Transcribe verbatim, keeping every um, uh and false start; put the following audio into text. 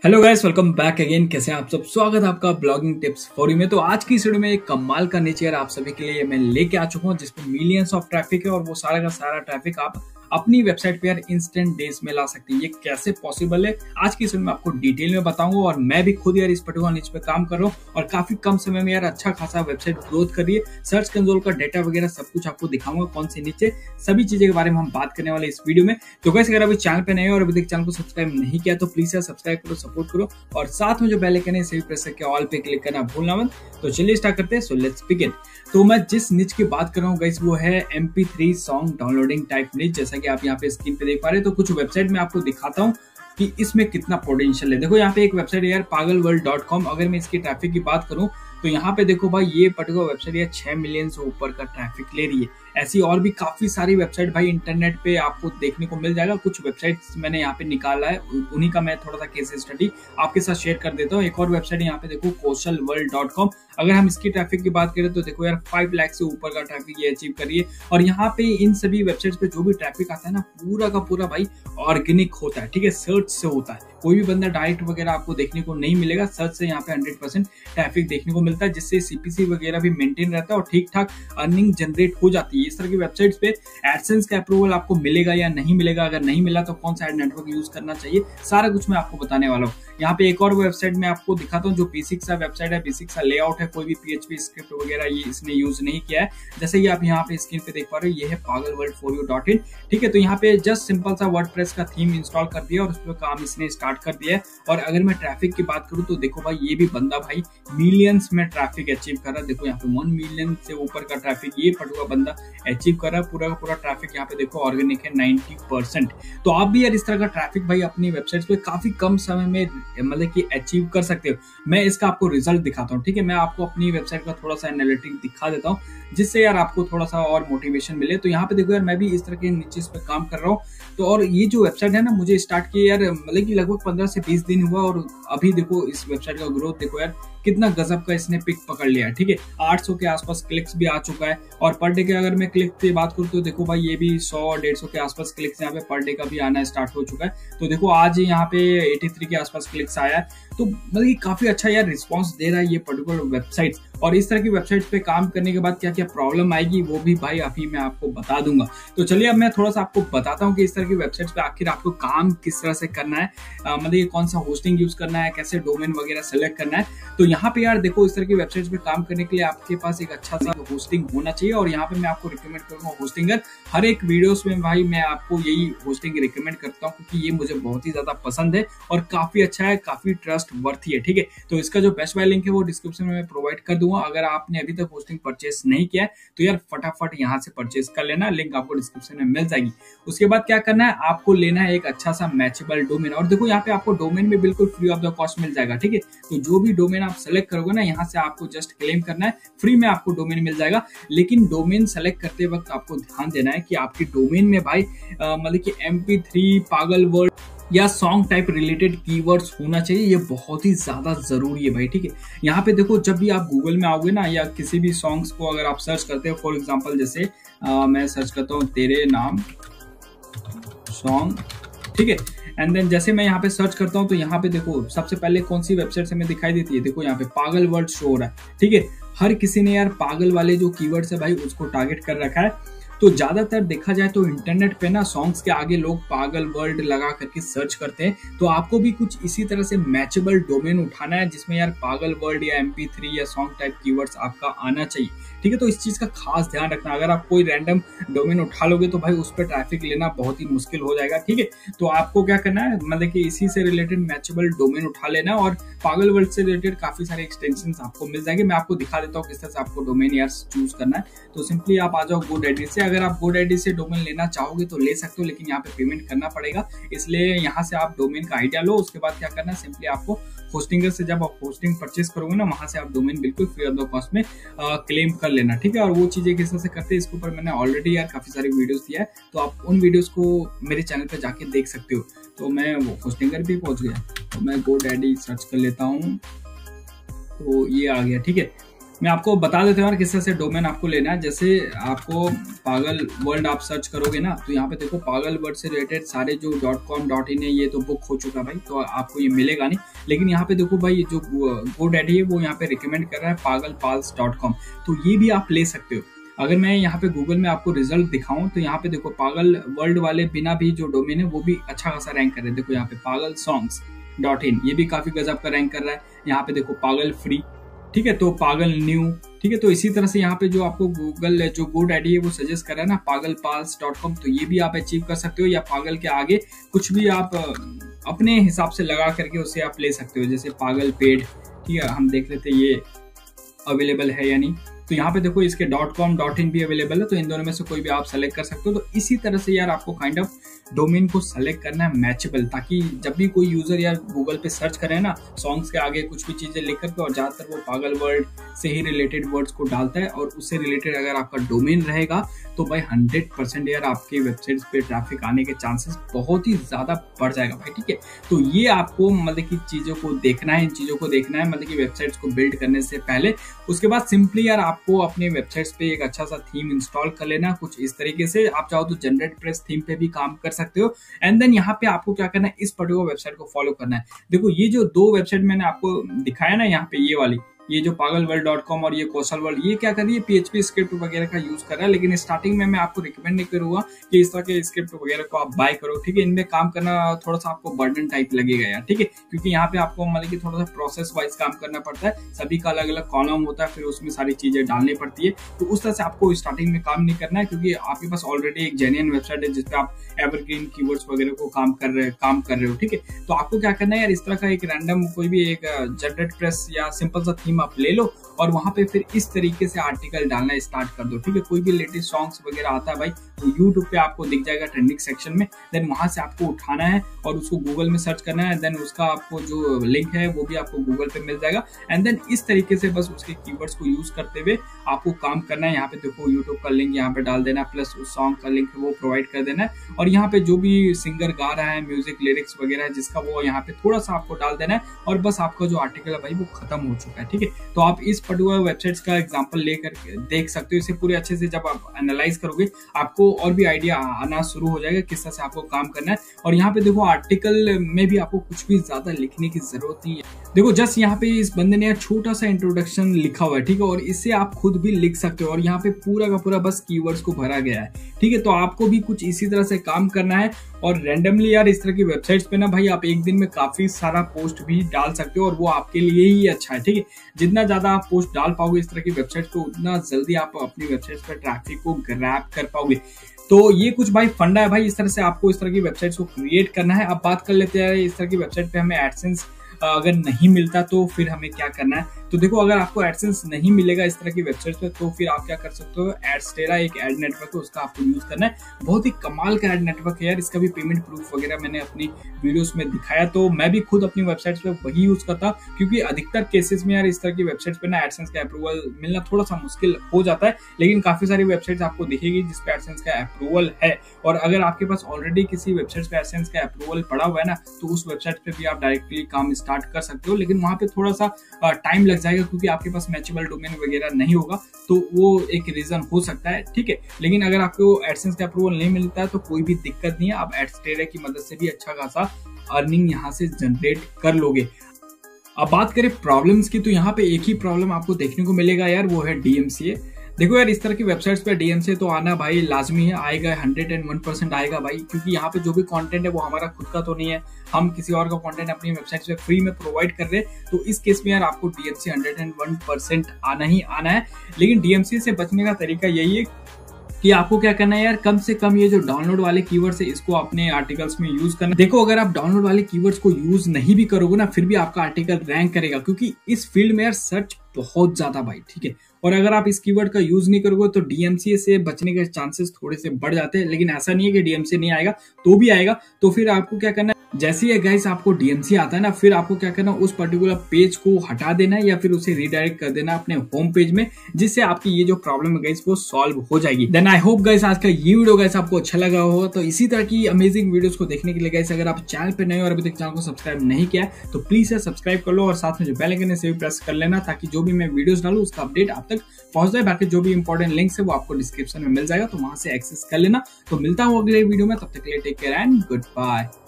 Hello guys, welcome back again. कैसे हैं आप सब? स्वागत है आपका ब्लॉगिंग टिप्स फॉर यू में। तो आज की इस वीडियो में एक कमाल का नेचर आप सभी के लिए मैं लेके आ चुका हूं, जिसपे मिलियंस ऑफ ट्रैफिक है और वो सारा का सारा ट्रैफिक आप अपनी वेबसाइट पे यार इंस्टेंट डेज में ला सकते हैं। ये कैसे पॉसिबल है आज की इस वीडियो में आपको डिटेल में बताऊंगा। और मैं भी खुद यार इस पर्टिकुलर निच पे काम कर रहा हूँ और काफी कम समय में यार अच्छा खासा वेबसाइट ग्रोथ कर रही है। सर्च कंसोल का डेटा वगैरह सब कुछ आपको दिखाऊंगा, कौन से नीचे सभी चीजें के बारे में हम बात करने वाले इस वीडियो में। तो गाइस, अगर अभी चैनल पे नए हो और अभी तक चैनल को सब्सक्राइब नहीं किया तो प्लीज यार सब्सक्राइब करो, सपोर्ट करो और साथ में जो बेल आइकन है इसे भी प्रेस करके ऑल पे क्लिक करना भूलना मत। तो चलिए स्टार्ट करते हैं। So let's begin. तो मैं जिस निच की बात कर रहा हूँ गाइस वो है M P three song downloading type niche. जैसा कि आप यहाँ पे स्क्रीन पे देख पा रहे हैं, तो कुछ वेबसाइट में आपको दिखाता हूँ कि इसमें कितना पोटेंशियल है। देखो यहाँ पे एक वेबसाइट है यार पागल वर्ल्ड डॉट कॉम। अगर मैं इसकी ट्रैफिक की बात करूँ तो यहाँ पे देखो भाई, ये पर्टिकुलर वेबसाइट यार छह मिलियन से ऊपर का ट्रैफिक ले रही है। ऐसी और भी काफी सारी वेबसाइट भाई इंटरनेट पे आपको देखने को मिल जाएगा। कुछ वेबसाइट्स मैंने यहाँ पे निकाला है, उन्हीं का मैं थोड़ा सा केस स्टडी आपके साथ शेयर कर देता हूँ। एक और वेबसाइट यहाँ पे देखो कौशल वर्ल्ड डॉट कॉम। अगर हम इसकी ट्रैफिक की बात करें तो देखो यार फाइव लाख से ऊपर का ट्रैफिक ये अचीव कर रही है। और यहाँ पे इन सभी वेबसाइट्स पे जो भी ट्रैफिक आता है ना, पूरा का पूरा भाई ऑर्गेनिक होता है, ठीक है, सर्च से होता है। कोई भी बंदा डायरेक्ट वगैरह आपको देखने को नहीं मिलेगा। सर्च से यहाँ पे हंड्रेड परसेंट ट्रैफिक देखने को मिलता है, जिससे सीपीसी वगैरह भी मेंटेन रहता है और ठीक ठाक अर्निंग जनरेट हो जाती है। इस तरह की वेबसाइट्स पे एडसेंस का अप्रूवल आपको मिलेगा या नहीं मिलेगा, अगर नहीं मिला तो कौन सा एड नेटवर्क यूज करना चाहिए, सारा कुछ मैं आपको बताने वाला हूँ। यहाँ पे एक और वेबसाइट मैं आपको दिखाता हूँ जो बेसिक सा वेबसाइट है, बेसिक सा लेआउट है, कोई भी पीएचपी स्क्रिप्ट वगैरह ये इसने यूज नहीं किया है। जैसे कि आप यहाँ पे स्क्रीन पे देख पा रहे हो, ये है Pagal world for you dot in, ठीक है। तो यहाँ पे जस्ट सिंपल सा वर्डप्रेस का थीम इंस्टॉल कर दिया और उस पर काम इसने स्टार्ट कर दिया है। और अगर मैं ट्रैफिक की बात करूँ तो देखो भाई, ये भी बंदा भाई मिलियंस में ट्रैफिक अचीव कर रहा है। देखो यहाँ पे वन मिलियन से ऊपर का ट्रैफिक ये पर्टिकुलर बंदा अचीव कर रहा है। पूरा का पूरा ट्रैफिक यहाँ पे देखो ऑर्गेनिक है नाइंटी परसेंट। तो आप भी यार इस तरह का ट्रैफिक भाई अपनी वेबसाइट पे काफी कम समय में मतलब कि अचीव कर सकते हो। मैं इसका आपको रिजल्ट दिखाता हूँ, ठीक है। मैं आपको अपनी वेबसाइट का थोड़ा सा एनालिटिक दिखा देता हूँ, जिससे यार आपको थोड़ा सा और मोटिवेशन मिले। तो यहाँ पे देखो यार, मैं भी इस तरह के नीचे इस पे काम कर रहा हूँ। तो और ये जो वेबसाइट है ना, मुझे स्टार्ट किए यार मतलब कि लगभग पंद्रह से बीस दिन हुआ और अभी देखो इस वेबसाइट का ग्रोथ देखो यार कितना गजब का इसने पिक पकड़ लिया है, ठीक है। आठ सौ के आसपास क्लिक्स भी आ चुका है। और पर डे के अगर मैं क्लिक की बात करूँ तो देखो भाई, ये भी सौ डेढ़ सौ के आसपास क्लिक्स यहाँ पे पर डे का भी आना स्टार्ट हो चुका है। तो देखो आज यहाँ पे तिरासी के आसपास क्लिक्स आया है। तो मतलब कि काफी अच्छा यार रिस्पॉन्स दे रहा है ये पर्टिकुलर वेबसाइट। और इस तरह की वेबसाइट पे काम करने के बाद क्या क्या प्रॉब्लम आएगी वो भी भाई अभी मैं आपको बता दूंगा। तो चलिए अब मैं थोड़ा सा आपको बताता हूँ कि इस तरह की वेबसाइट्स पे आखिर आपको काम किस तरह से करना है, मतलब ये कौन सा होस्टिंग यूज करना है, कैसे डोमेन वगैरह सेलेक्ट करना है। तो यहाँ पे यार देखो, इस तरह की वेबसाइट्स पे काम करने के लिए आपके पास एक अच्छा सा होस्टिंग होना चाहिए। और यहाँ पे मैं आपको रिकमेंड करूंगा होस्टिंगर। हर एक वीडियोस में भाई मैं आपको यही होस्टिंग रिकमेंड करता हूँ, क्योंकि ये मुझे बहुत ही ज्यादा पसंद है और काफी अच्छा है, काफी ट्रस्ट वर्थी है, ठीक है। तो इसका जो बेस्ट बाय लिंक है वो डिस्क्रिप्शन में मैं प्रोवाइड कर दूंगा। अगर आपने अभी तक होस्टिंग परचेस नहीं किया है तो यार फटाफट यहाँ से परचेस कर लेना, लिंक आपको डिस्क्रिप्शन में मिल जाएगी। उसके बाद क्या करना है, आपको लेना है एक अच्छा सा मैचेबल डोमेन। और देखो यहाँ पे आपको डोमेन में बिल्कुल फ्री ऑफ द कॉस्ट मिल जाएगा, ठीक है। तो जो भी डोमेन आप सेलेक्ट करोगे ना, यहाँ से आपको जस्ट क्लेम करना है, फ्री में आपको डोमेन मिल जाएगा। लेकिन डोमेन सेलेक्ट करते वक्त आपको ध्यान देना है कि आपके डोमेन में भाई मतलब कि M P three Pagal world या सॉन्ग टाइप रिलेटेड कीवर्ड्स होना चाहिए। ये बहुत ही ज्यादा जरूरी है भाई, ठीक है। यहाँ पे देखो, जब भी आप गूगल में आओगे ना या किसी भी सॉन्ग्स को अगर आप सर्च करते हो, फॉर एग्जांपल जैसे आ, मैं सर्च करता हूँ तेरे नाम सॉन्ग, ठीक है। एंड देन जैसे मैं यहाँ पे सर्च करता हूँ तो यहाँ पे देखो सबसे पहले कौन सी वेबसाइट से हमें दिखाई देती है, देखो यहाँ पे पागल वर्ल्ड शो हो रहा है, ठीक है। हर किसी ने यार पागल वाले जो कीवर्ड्स है भाई उसको टारगेट कर रखा है। तो ज्यादातर देखा जाए तो इंटरनेट पे ना सॉन्ग्स के आगे लोग पागल वर्ल्ड लगा करके सर्च करते हैं। तो आपको भी कुछ इसी तरह से मैचेबल डोमेन उठाना है, जिसमें यार पागल वर्ल्ड या एम पी थ्री या सॉन्ग टाइप कीवर्ड्स आपका आना चाहिए, ठीक है। तो इस चीज का खास ध्यान रखना। अगर आप कोई रैंडम डोमेन उठा लोगे तो भाई उस पर ट्रैफिक लेना बहुत ही मुश्किल हो जाएगा, ठीक है। तो आपको क्या करना है, मतलब कि इसी से रिलेटेड मैचेबल डोमेन उठा लेना और पागल वर्ल्ड से रिलेटेड काफी सारे एक्सटेंशन आपको मिल जाएंगे। मैं आपको दिखा देता हूँ किस तरह से आपको डोमेन यार चूज करना है। तो सिंपली आप आ जाओ गोडैडी से। अगर आप गोडैडी से डोमेन लेना चाहोगे तो ले सकते हो, लेकिन यहाँ पे पेमेंट करना पड़ेगा, इसलिए यहाँ से आप डोमेन का आइडिया लो। उसके बाद क्या करना है, सिंपली आपको होस्टिंगर से जब आप होस्टिंग परचेस करोगे ना, वहां से आप डोमेन बिल्कुल फ्री ऑफ द कॉस्ट में क्लेम कर लेना, ठीक है। और वो चीजें किस तरह से करते हैं इसके ऊपर मैंने ऑलरेडी यार काफी सारी वीडियोस दिया है, तो आप उन वीडियोस को मेरे चैनल पे जाके देख सकते हो। तो मैं वो होस्टिंगर भी पहुंच गया, तो मैं गोडैडी सर्च कर लेता हूँ, तो ये आ गया, ठीक है। मैं आपको बता देता हूँ यार किस तरह से डोमेन आपको लेना है। जैसे आपको पागल वर्ल्ड आप सर्च करोगे ना, तो यहाँ पे देखो पागल वर्ल्ड से रिलेटेड सारे जो डॉट कॉम डॉट इन है ये तो बुक हो चुका है भाई, तो आपको ये मिलेगा नहीं। लेकिन यहाँ पे देखो भाई जो गोडैडी है वो यहाँ पे रिकमेंड कर रहा है पागल पाल्स डॉट कॉम, तो ये भी आप ले सकते हो। अगर मैं यहाँ पे गूगल में आपको रिजल्ट दिखाऊं तो यहाँ पे देखो पागल वर्ल्ड वाले बिना भी जो डोमेन है वो भी अच्छा खासा रैंक कर रहे हैं। देखो यहाँ पे पागल सॉन्ग्स डॉट इन ये भी काफी गजब का रैंक कर रहा है। यहाँ पे देखो पागल फ्री, ठीक है, तो पागल न्यू, ठीक है। तो इसी तरह से यहाँ पे जो आपको गूगल जो गोडैडी है वो सजेस्ट कर रहा है ना पागल पाल्स डॉट कॉम, तो ये भी आप अचीव कर सकते हो। या पागल के आगे कुछ भी आप अपने हिसाब से लगा करके उसे आप ले सकते हो, जैसे पागल पेड, ठीक है। हम देख लेते ये अवेलेबल है या नहीं। तो यहाँ पे देखो इसके डॉट कॉम डॉट इन भी अवेलेबल है, तो इन दोनों में से कोई भी आप सेलेक्ट कर सकते हो। तो इसी तरह से यार आपको काइंड ऑफ डोमेन को सेलेक्ट करना है मैचेबल, ताकि जब भी कोई यूजर यार गूगल पे सर्च करे ना सॉन्ग्स के आगे कुछ भी चीजें लिख करके, और ज्यादातर वो पागल वर्ड से ही रिलेटेड वर्ड्स को डालता है, और उससे रिलेटेड अगर आपका डोमेन रहेगा तो भाई हंड्रेड परसेंट यार आपके वेबसाइट पे ट्रैफिक आने के चांसेस बहुत ही ज्यादा बढ़ जाएगा भाई, ठीक है। तो ये आपको मतलब की चीजों को देखना है, इन चीजों को देखना है मतलब की वेबसाइट्स को बिल्ड करने से पहले। उसके बाद सिंपली यार आपको अपने वेबसाइट्स पे एक अच्छा सा थीम इंस्टॉल कर लेना, कुछ इस तरीके से। आप चाहो तो जनरेट प्रेस थीम पे भी काम कर सकते हो। एंड देन यहाँ पे आपको क्या करना है, इस पर्टिकुलर वेबसाइट को फॉलो करना है। देखो ये जो दो वेबसाइट मैंने आपको दिखाया ना, यहाँ पे ये वाली, ये जो पागल वर्ल्ड डॉट कॉम और ये कौशल वर्ल्ड, ये क्या कर रही है पीएचपी स्क्रिप्ट वगैरह का यूज कर रहा है। लेकिन स्टार्टिंग में मैं आपको रिकमेंड नहीं करूंगा कि इस तरह के स्क्रिप्ट वगैरह को आप बाय करो, ठीक है। इनमें काम करना थोड़ा सा आपको बर्डन टाइप लगेगा यार, ठीक है, क्योंकि यहाँ पे आपको मतलब कि थोड़ा सा प्रोसेस वाइज काम करना पड़ता है। सभी का अलग अलग कॉलम होता है, फिर उसमें सारी चीजें डालनी पड़ती है। तो उस तरह से आपको स्टार्टिंग में काम नहीं करना है, क्योंकि आपके पास ऑलरेडी एक जेन्युइन वेबसाइट है जिसपे आप एवरग्रीन कीवर्ड्स वगैरह को काम कर रहे काम कर रहे हो, ठीक है। तो आपको क्या करना है यार, इस तरह का एक रैंडम कोई भी एक जनरेट प्रेस या सिंपल सा थीम आप ले लो, और वहां पे फिर इस तरीके से आर्टिकल डालना स्टार्ट कर दो, ठीक है। कोई भी लेटेस्ट सॉन्ग्स वगैरह आता है भाई तो यूट्यूब पे आपको दिख जाएगा ट्रेंडिंग सेक्शन में, देन वहां से आपको उठाना है और उसको गूगल में सर्च करना है। देन उसका आपको जो लिंक है वो भी आपको गूगल पे मिल जाएगा। एंड देन इस तरीके से बस उसके कीवर्ड्स को यूज करते हुए आपको काम करना है। यहाँ पे देखो यूट्यूब का लिंक यहाँ पे डाल देना, प्लस उस सॉन्ग का लिंक वो प्रोवाइड कर देना है। और यहाँ पे जो भी सिंगर गा रहा है, म्यूजिक लिरिक्स वगैरह जिसका, वो यहाँ पे थोड़ा सा आपको डाल देना है, और बस आपका जो आर्टिकल है भाई वो खत्म हो चुका है, ठीक है। तो आप इस पर्टिकुलर वेबसाइट्स का एग्जांपल लेकर देख सकते हो। इसे पूरे अच्छे से जब आप एनालाइज करोगे आपको और भी आइडिया आना शुरू हो जाएगा किस तरह से आपको काम करना है। और यहाँ पे देखो आर्टिकल में भी आपको कुछ भी ज्यादा लिखने की जरूरत नहीं है। देखो जस्ट यहाँ पे इस बंदे ने छोटा सा इंट्रोडक्शन लिखा हुआ है, ठीक है, और इससे आप खुद भी लिख सकते हो। और यहाँ पे पूरा का पूरा बस कीवर्ड्स को भरा गया है, ठीक है। तो आपको भी कुछ इसी तरह से काम करना है। और रैंडमली यार इस तरह की वेबसाइट्स पे ना भाई आप एक दिन में काफी सारा पोस्ट भी डाल सकते हो, और वो आपके लिए ही अच्छा है, ठीक है। जितना ज्यादा आप पोस्ट डाल पाओगे इस तरह की वेबसाइट पे, उतना जल्दी आप अपनी वेबसाइट पर ट्रैफिक को ग्रैब कर पाओगे। तो ये कुछ भाई फंडा है भाई, इस तरह से आपको इस तरह की वेबसाइट्स को क्रिएट करना है। अब बात कर लेते हैं इस तरह की वेबसाइट पे हमें एडसेंस अगर नहीं मिलता तो फिर हमें क्या करना है। तो देखो अगर आपको एडसेंस नहीं मिलेगा इस तरह की वेबसाइट पे, तो फिर आप क्या कर सकते हो, एडस्टेरा एक एड नेटवर्क है उसका आपको यूज करना है। बहुत ही कमाल का एड नेटवर्क है यार, इसका भी पेमेंट प्रूफ वगैरह मैंने अपनी वीडियोस में दिखाया। तो मैं भी खुद अपनी वेबसाइट्स पे वही यूज करता, क्योंकि अधिकतर केसेस में यार इस तरह की वेबसाइट्स पे ना एडसेंस का अप्रूवल मिलना थोड़ा सा मुश्किल हो जाता है। लेकिन काफी सारी वेबसाइट्स आपको दिखेगी जिसपे एडसेंस का अप्रूवल है, और अगर आपके पास ऑलरेडी किसी वेबसाइट पे एडसेंस का अप्रूवल पड़ा हुआ है ना, तो उस वेबसाइट पे भी आप डायरेक्टली काम स्टार्ट कर सकते हो। लेकिन वहां पे थोड़ा सा टाइम लग जाएगा, क्योंकि आपके पास मैचेबल डोमेन वगैरह नहीं होगा, तो वो एक रीजन हो सकता है, ठीक है। लेकिन अगर आपको एडसेंस का अप्रूवल नहीं मिलता है तो कोई भी दिक्कत नहीं है, आप एडस्टेरा की मदद से भी अच्छा खासा अर्निंग यहाँ से जनरेट कर लोगे। अब बात करें प्रॉब्लम्स की, तो यहाँ पे एक ही प्रॉब्लम आपको देखने को मिलेगा यार, वो है डीएमसीए। देखो यार इस तरह की वेबसाइट्स पे डीएमसीए तो आना भाई लाजमी है, आएगा, हंड्रेड एंड वन परसेंट आएगा भाई, क्योंकि यहाँ पे जो भी कंटेंट है वो हमारा खुद का तो नहीं है, हम किसी और का कंटेंट अपनी वेबसाइट पे फ्री में प्रोवाइड कर रहे हैं। तो इस केस में यार आपको DMCA hundred and one percent आना ही आना है। लेकिन डीएमसीए से बचने का तरीका यही है कि आपको क्या करना है यार, कम से कम ये जो डाउनलोड वाले कीवर्ड्स है इसको अपने आर्टिकल्स में यूज करना। देखो अगर आप डाउनलोड वाले कीवर्ड्स को यूज नहीं भी करोगे ना, फिर भी आपका आर्टिकल रैंक करेगा, क्योंकि इस फील्ड में यार सर्च बहुत ज्यादा भाई, ठीक है। और अगर आप इस कीवर्ड का यूज नहीं करोगे तो डीएमसी से बचने के चांसेस थोड़े से बढ़ जाते हैं। लेकिन ऐसा नहीं है कि डीएमसी नहीं आएगा, तो भी आएगा। तो फिर आपको क्या करना है, जैसे ही गाइस आपको डीएमसी आता है ना, फिर आपको क्या करना है, उस पर्टिकुलर पेज को हटा देना है या फिर उसे रीडायरेक्ट कर देना अपने होम पेज में, जिससे आपकी ये जो प्रॉब्लम है गाइस वो सॉल्व हो जाएगी। देन आई होप गाइस आज का ये वीडियो गाइस आपको अच्छा लगा होगा। तो इसी तरह की अमेजिंग वीडियोस को देखने के लिए गाइस अगर आप चैनल पे नए हो और अभी तक चैनल को सब्सक्राइब नहीं किया है तो प्लीज सब्सक्राइब कर लो और साथ में जो बेल आइकन है उसे भी प्रेस कर लेना, ताकि जो भी मैं वीडियोस डालूं उसका अपडेट आप तक पहुंच जाए। बाकी जो भी इंपॉर्टेंट लिंक्स है वो आपको डिस्क्रिप्शन में मिल जाएगा, तो वहां से एक्सेस कर लेना। तो मिलता हूं अगले वीडियो में, तब तक के लिए take care and good bye.